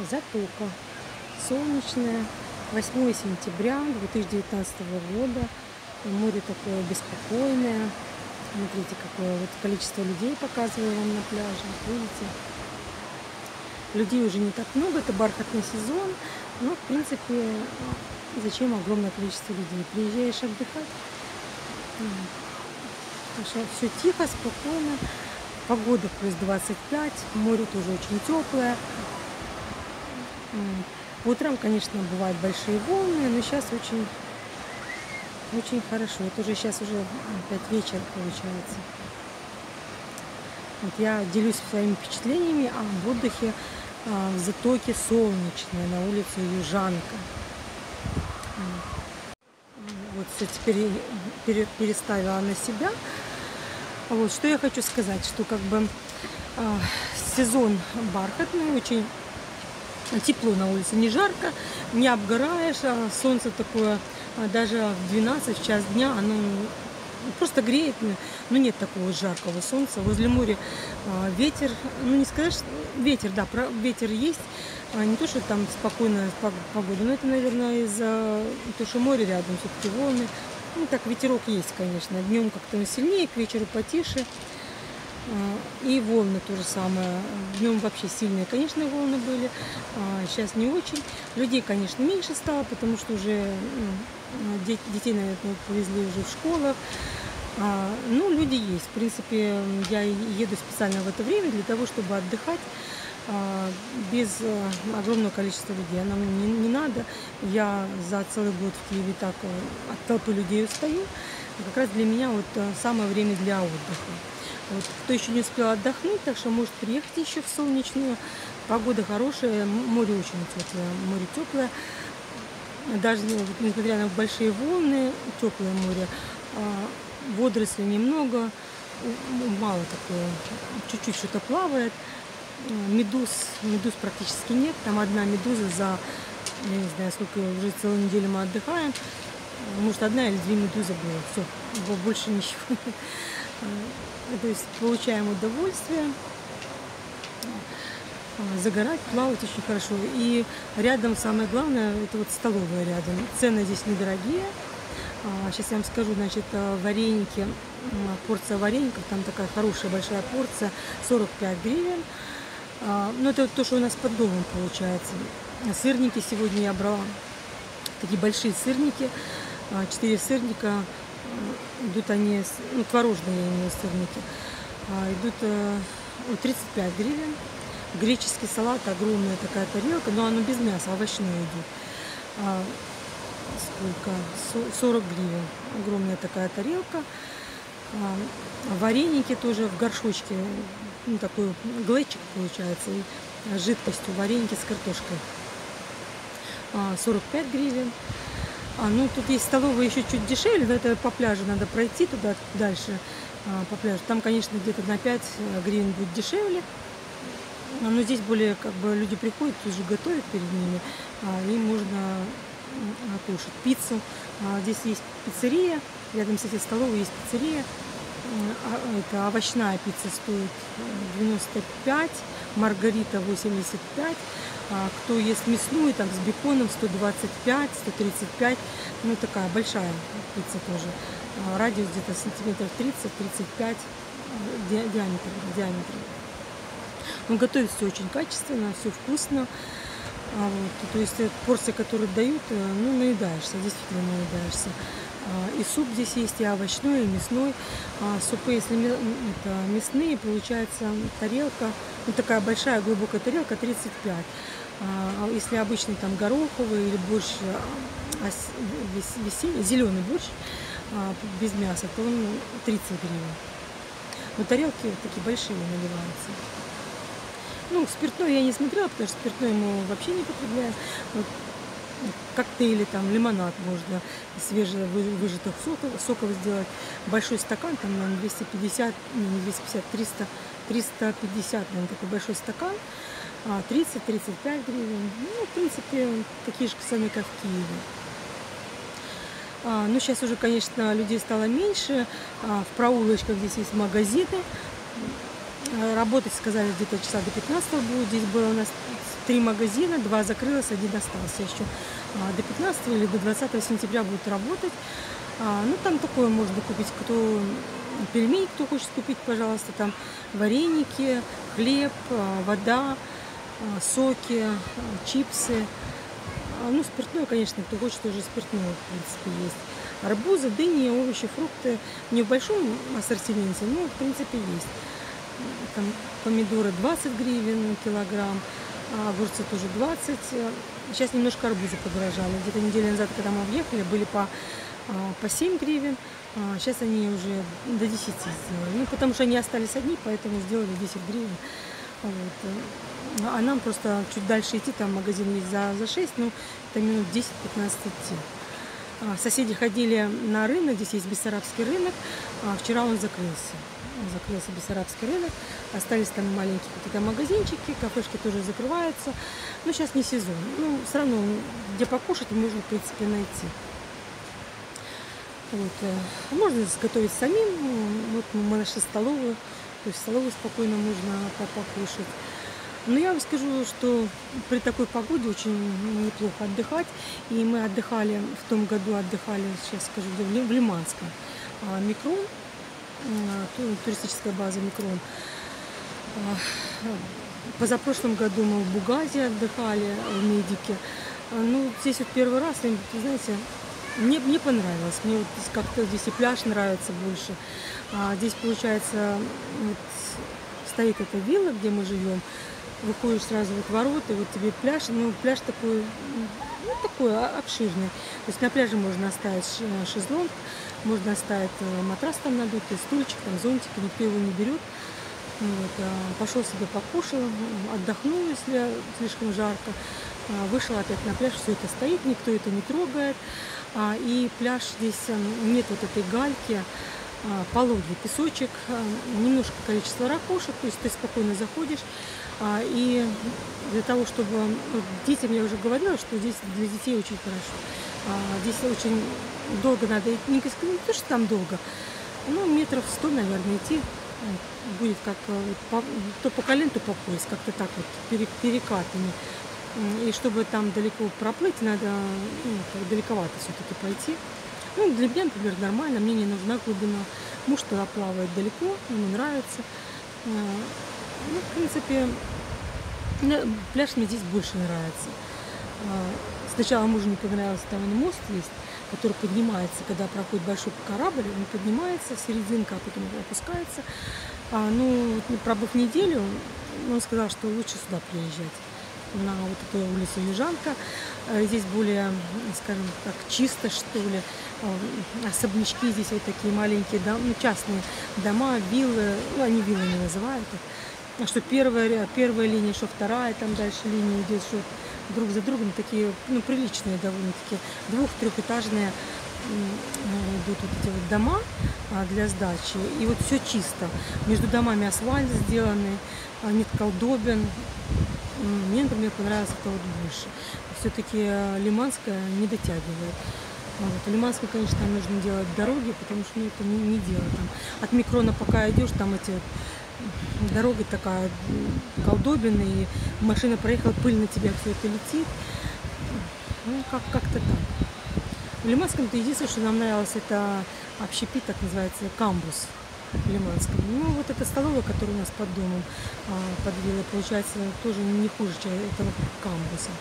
Затока. Солнечная. 8 сентября 2019 года. Море такое беспокойное. Смотрите, какое вот количество людей показываю вам на пляже. Видите? Людей уже не так много, это бархатный сезон. Но, в принципе, зачем огромное количество людей? Приезжаешь отдыхать. Все тихо, спокойно. Погода плюс 25. Море тоже очень теплое. Утром, конечно, бывают большие волны, но сейчас очень хорошо. Это уже сейчас уже опять вечер получается. Вот я делюсь своими впечатлениями об отдыхе в Затоке солнечной на улице Южанка. Вот все теперь переставила на себя. Вот что я хочу сказать, что как бы сезон бархатный, очень тепло на улице, не жарко, не обгораешь, а солнце такое, даже в 12, в час дня, оно просто греет, но нет такого жаркого солнца. Возле моря ветер, ну не сказать, ветер, да, ветер есть, не то, что там спокойная погода, но это, наверное, из-за того, что море рядом, все-таки волны. Ну так, ветерок есть, конечно, днем как-то сильнее, к вечеру потише. И волны то же самое. Днем вообще сильные, конечно, волны были. Сейчас не очень. Людей, конечно, меньше стало, потому что уже детей, наверное, повезли уже в школах. Ну, люди есть. В принципе, я еду специально в это время для того, чтобы отдыхать без огромного количества людей. Нам не надо. Я за целый год в Киеве так от толпы людей устаю. Как раз для меня вот самое время для отдыха. Вот, кто еще не успел отдохнуть, так что может приехать еще в солнечную. Погода хорошая, море очень теплое. Море теплое. Даже несмотря на большие волны, теплое море. Водорослей немного, мало такое. Чуть-чуть что-то плавает. Медуз практически нет. Там одна медуза за, я не знаю, сколько, уже целую неделю мы отдыхаем. Может, одна или две медузы было. Все, больше ничего. То есть получаем удовольствие, загорать, плавать очень хорошо. И рядом самое главное, это вот столовая рядом. Цены здесь недорогие. Сейчас я вам скажу, значит, вареники, порция вареников, там такая хорошая большая порция, 45 гривен. Ну, это то, что у нас под домом получается. Сырники сегодня я брала, такие большие сырники, 4 сырника. Идут они, ну, творожные, я имею сырники, идут 35 гривен. Греческий салат, огромная такая тарелка, но оно без мяса, овощной идет. Сколько? 40 гривен. Огромная такая тарелка. Вареники тоже в горшочке, ну, такой глечик получается, и жидкостью вареники с картошкой. 45 гривен. Ну, тут есть столовая еще чуть дешевле, но это по пляжу надо пройти туда дальше, по пляжу. Там, конечно, где-то на 5 гривен будет дешевле. Но здесь более, как бы, люди приходят, тут же готовят перед ними, и можно кушать пиццу. Здесь есть пиццерия, рядом с этой столовой есть пиццерия. Это овощная пицца стоит 95, маргарита 85. Кто ест мясную, там с беконом 125, 135. Ну, такая большая пицца тоже. Радиус где-то сантиметров 30-35 диаметр. Но готовится все очень качественно, все вкусно. Вот. То есть порции, которые дают, ну, наедаешься, действительно наедаешься. И суп здесь есть, и овощной, и мясной. Супы, если это мясные, получается тарелка, ну, такая большая глубокая тарелка, 35. А если обычный там гороховый или борщ весенний, зеленый борщ без мяса, то он 30 гривен. Но тарелки такие большие наливаются. Ну, спиртное я не смотрела, потому что спиртное мы вообще не потребляем. Вот, коктейли, там, лимонад можно свежих выжатых соков сделать. Большой стакан, там, наверное, 250, не 250, 350, наверное, такой большой стакан. 30-35 гривен. Ну, в принципе, такие же цены, как в Киеве. Ну, сейчас уже, конечно, людей стало меньше. В проулочках здесь есть магазины. Работать, сказали, где-то часа до 15 будет. Здесь было у нас 3 магазина, 2 закрылось, 1 остался еще. До 15 или до 20 сентября будет работать. Ну, там такое можно купить, кто пельмени, кто хочет купить, пожалуйста, там вареники, хлеб, вода, соки, чипсы. Ну, спиртное, конечно, кто хочет, тоже спиртное, в принципе, есть. Арбузы, дыни, овощи, фрукты. Не в большом ассортименте, но, в принципе, есть. Там помидоры 20 гривен килограмм, огурцы тоже 20. Сейчас немножко арбузы подорожали. Где-то неделю назад, когда мы въехали, были по 7 гривен. Сейчас они уже до 10 сделали. Ну, потому что они остались одни, поэтому сделали 10 гривен. Вот. А нам просто чуть дальше идти, там магазин есть за 6, ну, это минут 10-15 идти. Соседи ходили на рынок, здесь есть Бессарабский рынок. Вчера он закрылся. Закрылся Бессарабский рынок. Остались там маленькие какие-то магазинчики, кафешки тоже закрываются. Но сейчас не сезон. Ну, все равно, где покушать, можно, в принципе, найти. Вот. Можно готовить самим. Вот мы нашли столовую. То есть в столовую спокойно можно покушать. Но я вам скажу, что при такой погоде очень неплохо отдыхать. И мы отдыхали, в том году отдыхали, сейчас скажу, в Лиманском. Микрон, туристическая база Микрон. Позапрошлом году мы в Бугазе отдыхали, в Медике. Ну, здесь вот первый раз, вы знаете, мне понравилось. Мне вот как-то здесь и пляж нравится больше. Здесь, получается, вот стоит эта вилла, где мы живем. Выходишь сразу вот ворота, и вот тебе пляж. Ну, пляж такой, ну, такой обширный. То есть на пляже можно оставить шезлонг, можно оставить матрас там надутый, стульчик, там зонтик, никто его не берет. Вот. Пошел себе покушал, отдохнул, если слишком жарко. Вышел опять на пляж, все это стоит, никто это не трогает. И пляж здесь нет вот этой гальки, пологий песочек, немножко количество ракушек, то есть ты спокойно заходишь. И для того, чтобы... Вот, детям я уже говорила, что здесь для детей очень хорошо. Здесь очень долго надо идти, не то, что там долго, ну, метров 100, наверное, идти. Будет как то по колен, то по пояс, как-то так вот, перекатами. И чтобы там далеко проплыть, надо, ну, далековато все-таки пойти. Ну, для меня, например, нормально, мне не нужна глубина. Муж туда плавает далеко, ему нравится. Ну, в принципе, пляж мне здесь больше нравится. Сначала мужу не понравился, там мост есть, который поднимается, когда проходит большой корабль, он поднимается, серединка, а потом опускается. Ну, пробыв неделю, он сказал, что лучше сюда приезжать, на вот эту улицу Южанка. Здесь более, скажем так, чисто, что ли. Особнячки здесь вот такие маленькие, ну, частные дома, виллы, ну, они виллами называют их. Что первая линия, что вторая, там дальше линия идет, что друг за другом такие, ну, приличные довольно-таки, 2-трехэтажные идут вот эти вот дома для сдачи. И вот все чисто. Между домами асфальт сделанный, нет колдобин. Мне, например, понравилось это вот больше. Все-таки Лиманская не дотягивает. Вот. Лиманская, конечно, там нужно делать дороги, потому что, ну, это не дело. Там от Микрона пока идешь, там эти дорога такая колдобина, и машина проехала, пыль на тебя, все это летит. Ну, как-то так. В Лиманском-то единственное, что нам нравилось, это общепит, так называется, камбус в Лиманском. Ну, вот эта столовая, которая у нас под домом, под виллой, получается, тоже не хуже, чем этого камбуса.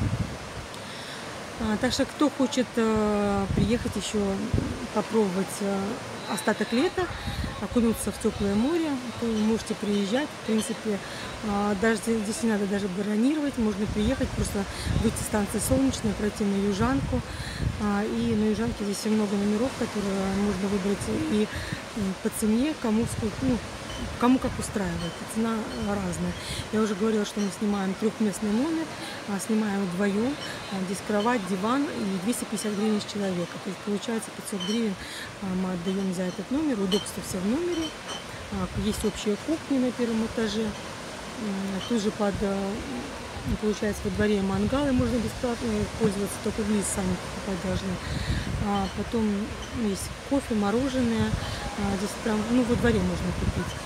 Так что, кто хочет приехать еще попробовать остаток лета, окунуться в теплое море, то вы можете приезжать. В принципе, даже здесь не надо даже бронировать, можно приехать, просто выйти с станции Солнечная, пройти на Южанку. И на Южанке здесь много номеров, которые можно выбрать и по цене, кому сколько, ну, кому как устраивает. Цена разная. Я уже говорила, что мы снимаем трехместный номер, снимаем вдвоем. Здесь кровать, диван и 250 гривен с человека. То есть получается 500 гривен мы отдаем за этот номер. Удобство все в номере. Есть общая кухня на первом этаже. Тут же получается, во дворе мангалы можно бесплатно пользоваться, только вниз сами покупать должны. Потом есть кофе, мороженое. Здесь прям, ну, во дворе можно купить.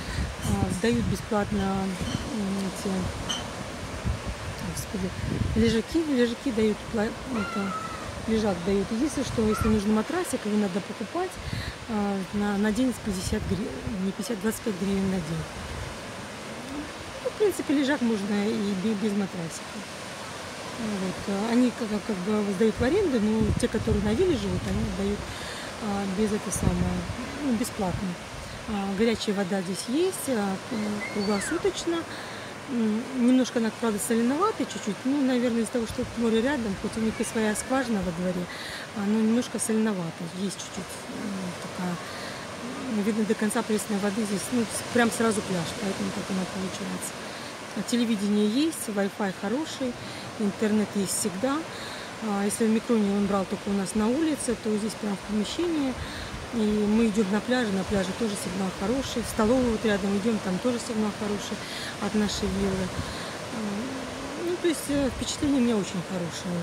Дают бесплатно эти, господи, лежаки дают, это, лежак дают. Единственное, что если нужен матрасик, его надо покупать на день с 50 гривен, не 50, 25 гривен на день. Ну, в принципе, лежак можно и без матрасика. Вот. Они как бы сдают в аренду, но те, которые на вилле живут, они дают без это самое, ну, бесплатно. Горячая вода здесь есть, круглосуточно. Немножко она, правда, соленоватая чуть-чуть. Ну, наверное, из-за того, что море рядом, хоть у них и своя скважина во дворе, но немножко соленовато. Есть чуть-чуть такая, видно, до конца пресной воды здесь, ну, прям сразу пляж, поэтому так она получается. Телевидение есть, Wi-Fi хороший, интернет есть всегда. Если в Микроне он брал только у нас на улице, то здесь прям в помещении. И мы идем на пляже тоже сигнал хороший. В столовую вот рядом идем, там тоже сигнал хороший от нашей виллы. Ну, то есть впечатление у меня очень хорошее.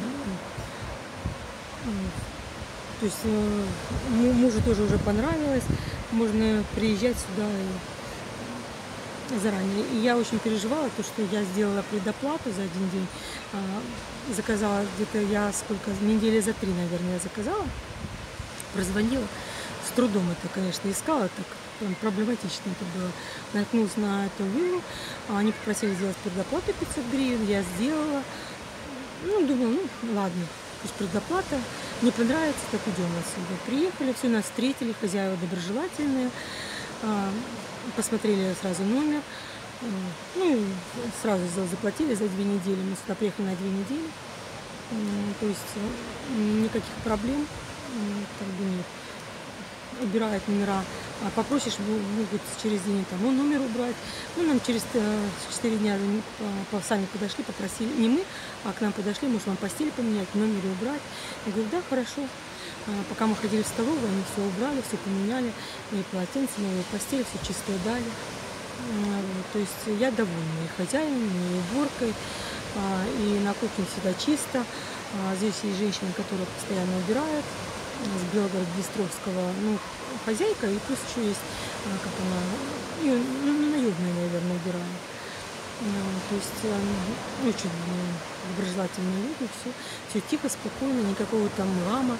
То есть мужу тоже уже понравилось. Можно приезжать сюда заранее. И я очень переживала, то, что я сделала предоплату за один день. Заказала где-то недели за 3, наверное, я заказала. Прозвонила. С трудом это, конечно, искала, так прям проблематично это было. Наткнулась на эту виллу, они попросили сделать предоплату 500 гривен, я сделала. Ну, думала, ну, ладно, пусть предоплата, не понравится, так идем отсюда. Приехали, все нас встретили, хозяева доброжелательные, посмотрели сразу номер, ну, сразу заплатили за 2 недели, мы сюда приехали на 2 недели, то есть никаких проблем как бы нет. Убирают номера, попросишь, могут через день там, номер убрать. Ну, нам через 4 дня сами подошли, попросили, не мы, а к нам подошли, может, вам постель поменять, в номере убрать. Я говорю, да, хорошо. Пока мы ходили в столовую, они все убрали, все поменяли, и полотенце, новые постели, все чистое дали. То есть я довольна и хозяином, и уборкой, и на кухне всегда чисто. Здесь есть женщина, которая постоянно убирает, с Белгород-Днестровского, ну, хозяйка, и плюс еще есть, как она, ну, наемная, наверное, убирает. То есть очень доброжелательные люди, все тихо, спокойно, никакого там лама,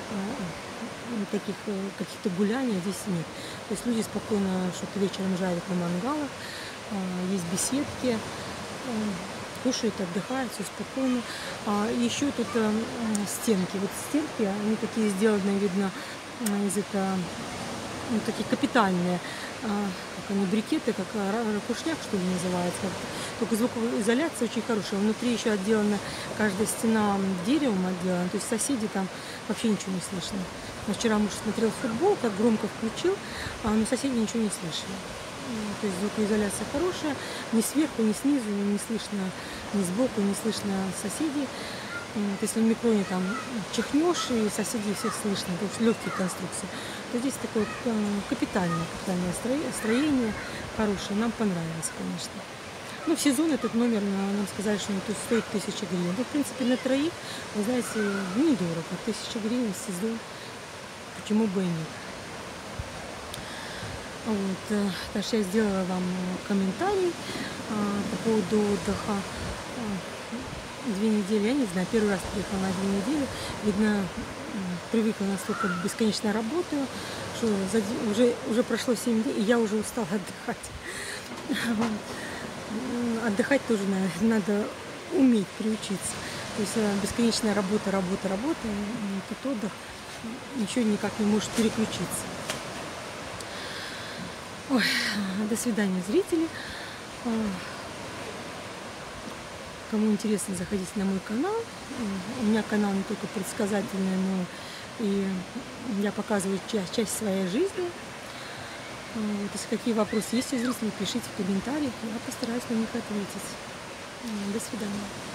таких каких-то гуляний здесь нет. То есть люди спокойно что-то вечером жарят на мангалах, есть беседки, кушают, отдыхают, все спокойно. Еще тут стенки. Вот стенки, они такие сделаны, видно, из ну, такие капитальные, как они, брикеты, как ракушняк, что ли, называется. Только звукоизоляция очень хорошая. Внутри еще отделана, каждая стена деревом отделана, то есть соседи там вообще ничего не слышно. Но вчера муж смотрел футбол, так громко включил, но соседи ничего не слышали. То есть звукоизоляция хорошая, ни сверху, ни снизу, не слышно, ни сбоку, не слышно соседей. Если в Микроне там чихнешь, и соседей всех слышно, то есть легкие конструкции, то здесь такое капитальное строение хорошее, нам понравилось, конечно. Ну, в сезон этот номер, нам сказали, что он тут стоит 1000 гривен. Ну, в принципе, на троих, вы знаете, недорого, 1000 гривен в сезон, почему бы и нет. Вот, так что я сделала вам комментарий по поводу отдыха. 2 недели, я не знаю, первый раз приехала на 2 недели. Видно, привыкла настолько бесконечно работаю, что уже прошло 7 дней, и я уже устала отдыхать. Отдыхать тоже надо уметь приучиться. То есть бесконечная работа, этот отдых еще никак не может переключиться. Ой, до свидания, зрители. Кому интересно, заходите на мой канал. У меня канал не только предсказательный, но и я показываю часть своей жизни. Вот, если какие вопросы есть у зрителей, пишите в комментариях, я постараюсь на них ответить. До свидания.